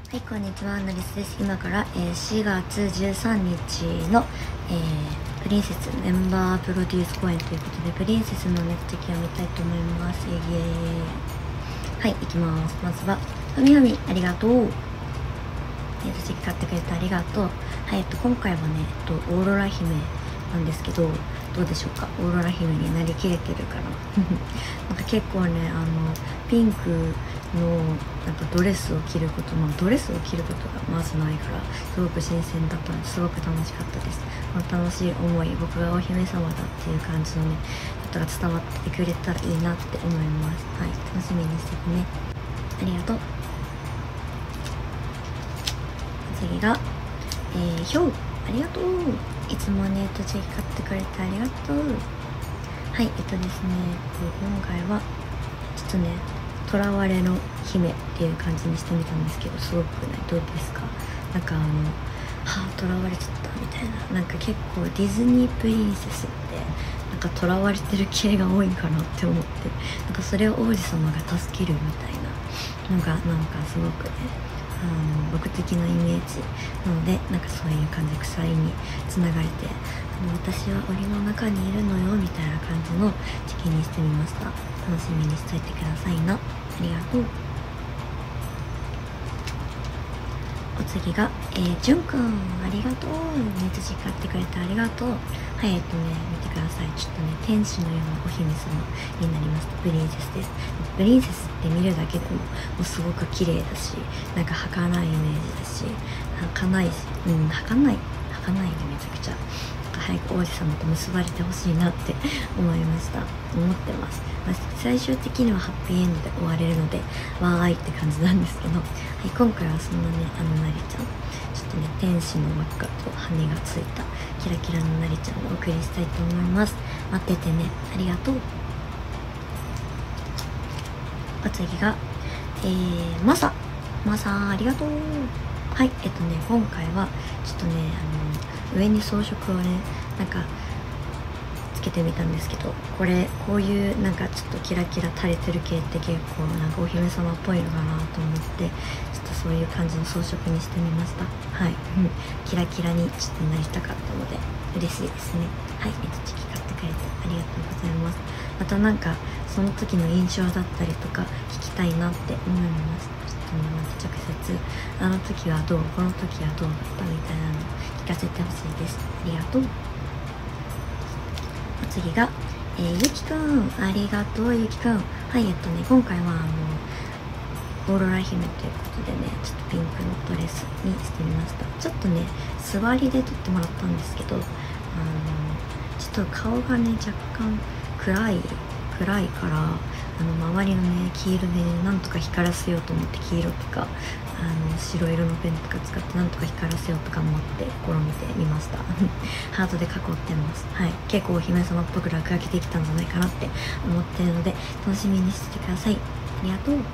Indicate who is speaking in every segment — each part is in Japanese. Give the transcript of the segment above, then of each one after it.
Speaker 1: はい、こんにちは、ノリスです。今から、4月13日の、プリンセスメンバープロデュース公演ということで、プリンセスのネットチェキを見たいと思います。はい、行きます。まずは、ふみふみ、ありがとう。ネットチェキ買ってくれてありがとう。はい、今回はね、オーロラ姫なんですけど、どうでしょうか。オーロラ姫になりきれてるかな。なんか結構ね、ピンクのなんかドレスを着ること、ドレスを着ることがまずないからすごく新鮮だったのですごく楽しかったです。楽しい思い、僕がお姫様だっていう感じのねことが伝わってくれたらいいなって思います。はい、楽しみにしててね。ありがとう。次がひょう、ありがとう。いつもねチェキ買ってくれてありがとう。はい、ですね、今回はちょっとね囚われの姫っていう感じにしてみたんですけど、すごくねどうですか。なんか囚われちゃったみたいな、なんか結構ディズニープリンセスってなんか囚われてる系が多いかなって思って、なんかそれを王子様が助けるみたいなのがなんかすごくね僕的なイメージなので、なんかそういう感じ、鎖につながれて私は檻の中にいるのよみたいな感じのチキンにしてみました。楽しみにしといてくださいな。ありがとう。お次がじゅんくん、ありがとう。ネトチ買ってくれてありがとう。はい、見てください。ちょっとね天使のようなお姫様になりました。プリンセスです。プリンセスって見るだけでもすごく綺麗だし、なんか儚いイメージだし、儚いし、儚いね、めちゃくちゃ早く王子様と結ばれてほしいなって思ってます。最終的にはハッピーエンドで終われるのでわーいって感じなんですけど、はい、今回はそんなねなりちゃん、ちょっとね天使の輪っかと羽がついたキラキラのなりちゃんをお送りしたいと思います。待っててね。ありがとう。お次がマサありがとう。はい、今回はちょっとね上に装飾をねなんかつけてみたんですけど、こういうなんかちょっとキラキラ垂れてる系って結構なんかお姫様っぽいのかなと思って、ちょっとそういう感じの装飾にしてみました。はい、キラキラにちょっとなりたかったので嬉しいですね。はい、チキ買ってくれてありがとうございます。またなんかその時の印象だったりとか聞きたいなって思います。また直接あの時はどう、この時はどうだったみたいなの聞かせてほしいです。ありがとう。お次がゆきくん、ありがとうゆきくん。はい、今回はオーロラ姫ということでね、ちょっとピンクのドレスにしてみました。ちょっとね座りで撮ってもらったんですけど、ちょっと顔がね若干暗いから周りのね黄色でねなんとか光らせようと思って、黄色とか白色のペンとか使ってなんとか光らせようとか思って試みてみましたハートで囲ってます。はい、結構お姫様っぽく落書きできたんじゃないかなって思ってるので楽しみにしててください。ありがとう。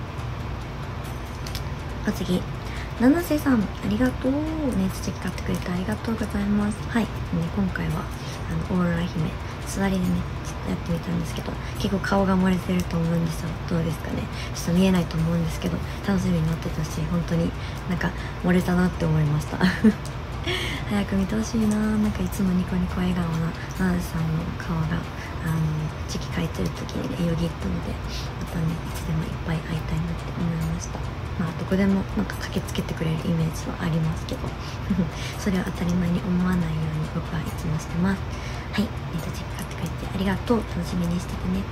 Speaker 1: お次、七瀬さん、ありがとう。ね、土買ってくれてありがとうございます。はい、今回はオーロラ姫座りでねちょっとやってみたんですけど、結構顔が漏れてると思うんですよ。どうですかね。ちょっと見えないと思うんですけど楽しみになってたし、本当になんか漏れたなって思いました早く見てほしいな。なんかいつもニコニコ笑顔な七瀬さんの顔がチキ書いてる時にねよぎったので、またねいつでもいっぱい会いたいなって思いました。どこでもなんか駆けつけてくれるイメージはありますけどそれを当たり前に思わないように僕はいつもしてます。はい、チェック買ってくれてありがとう。楽しみにしててね。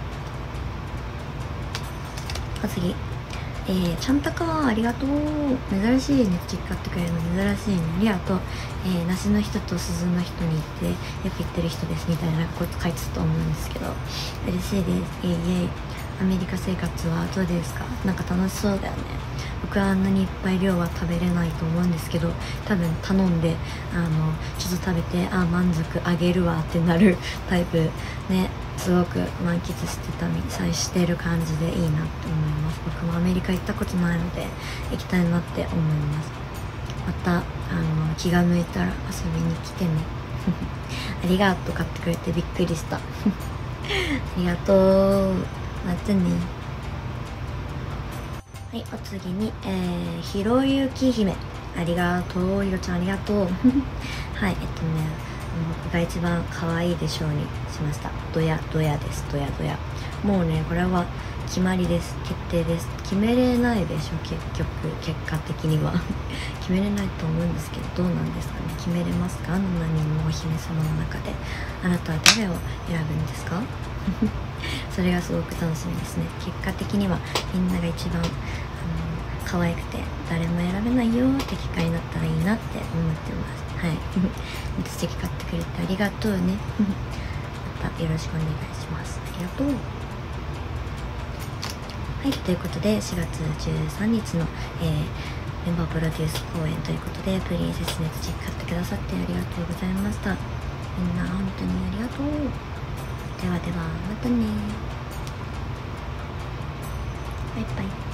Speaker 1: お次、ちゃんたか、ありがとう。珍しいね、チェック買ってくれるの珍しいね、ありがとう。梨の人と鈴の人に行ってよく行ってる人ですみたいなこと書いてたと思うんですけど、嬉しいです。イエイイエイ。アメリカ生活はどうですか。なんか楽しそうだよね。僕はあんなにいっぱい量は食べれないと思うんですけど、多分頼んでちょっと食べて満足あげるわってなるタイプね。すごく満喫してる感じでいいなって思います。僕もアメリカ行ったことないので行きたいなって思います。また気が向いたら遊びに来てねありがとう。買ってくれてびっくりしたありがとう。またね。 はい、お次に、ひろゆき姫、ありがとう、ひろちゃんありがとうはい、僕が一番可愛いでしょうにしました。ドヤドヤです、ドヤドヤ。もうね、これは決まりです、決定です。決めれないでしょ、結果的には決めれないと思うんですけど、どうなんですかね。決めれますか？7人のお姫様の中であなたは誰を選ぶんですかそれがすごく楽しみですね。結果的にはみんなが一番可愛くて誰も選べないよって結果になったらいいなって思ってます。はい素敵買ってくれてありがとうねまたよろしくお願いします。ありがとう。はい、ということで4月13日の、メンバープロデュース公演ということでプリンセスネットチェック買ってくださってありがとうございました。みんな本当にありがとう。ではではまたね。バイバイ。